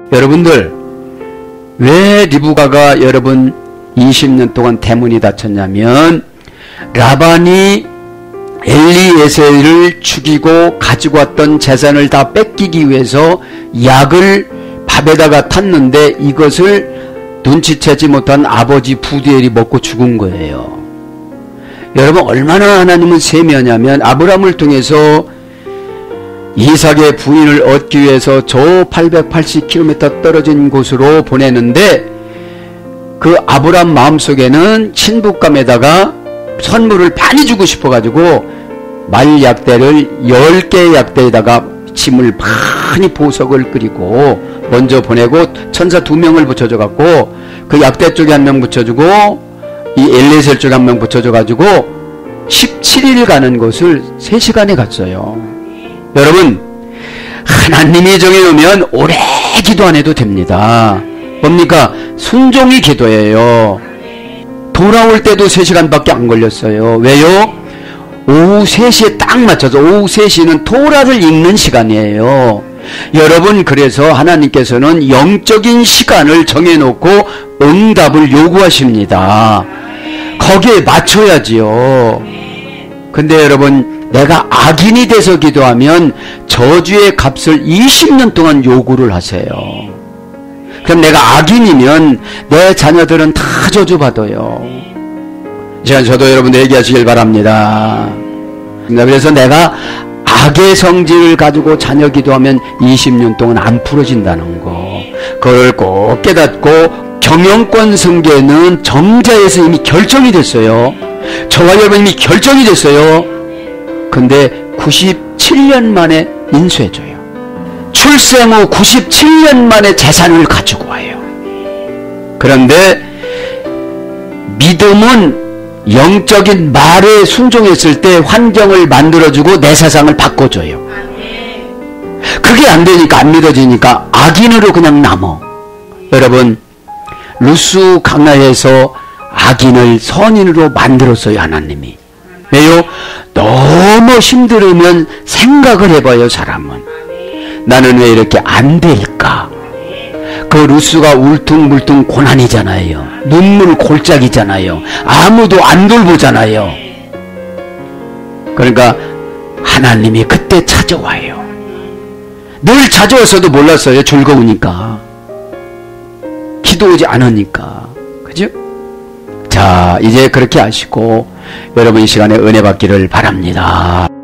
여러분들, 왜 리브가가 여러분 20년 동안 대문이 닫혔냐면 라반이 엘리에셀을 죽이고 가지고 왔던 재산을 다 뺏기기 위해서 약을 밥에다가 탔는데 이것을 눈치채지 못한 아버지 부두엘이 먹고 죽은 거예요. 여러분, 얼마나 하나님은 세미하냐면 아브라함을 통해서 이삭의 부인을 얻기 위해서 저 880km 떨어진 곳으로 보내는데 그 아브라함 마음속에는 친부감에다가 선물을 많이 주고 싶어가지고 말 약대를 10개의 약대에다가 짐을 많이 보석을 끓이고 먼저 보내고 천사 2명을 붙여줘갖고 그 약대 쪽에 1명 붙여주고 이 엘리에셀 쪽에 1명 붙여줘가지고 17일 가는 곳을 3시간에 갔어요. 여러분, 하나님이 정해놓으면 오래 기도 안 해도 됩니다. 뭡니까? 순종이 기도예요. 돌아올 때도 3시간밖에 안 걸렸어요. 왜요? 오후 3시에 딱 맞춰서, 오후 3시는 토라를 읽는 시간이에요. 여러분, 그래서 하나님께서는 영적인 시간을 정해놓고 응답을 요구하십니다. 거기에 맞춰야지요. 근데 여러분, 내가 악인이 돼서 기도하면 저주의 값을 20년 동안 요구를 하세요. 그럼 내가 악인이면 내 자녀들은 다 저주받아요. 제가 저도 여러분들 얘기하시길 바랍니다. 그래서 내가 악의 성질을 가지고 자녀 기도하면 20년 동안 안 풀어진다는 거, 그걸 꼭 깨닫고 경영권 승계는 정자에서 이미 결정이 됐어요. 저와 여러분 이미 결정이 됐어요. 근데 97년 만에 인수해줘요. 출생 후 97년 만에 재산을 가지고 와요. 그런데 믿음은 영적인 말에 순종했을 때 환경을 만들어주고 내 세상을 바꿔줘요. 그게 안 되니까, 안 믿어지니까 악인으로 그냥 남어. 여러분, 루스 강야에서 악인을 선인으로 만들었어요, 하나님이. 왜요? 너무 힘들으면 생각을 해봐요, 사람은. 나는 왜 이렇게 안 될까? 그 루스가 울퉁불퉁 고난이잖아요. 눈물 골짜기잖아요. 아무도 안 돌보잖아요. 그러니까 하나님이 그때 찾아와요. 늘 찾아왔어도 몰랐어요. 즐거우니까. 기도 오지 않으니까. 그죠? 자, 이제 그렇게 하시고 여러분 이 시간에 은혜 받기를 바랍니다.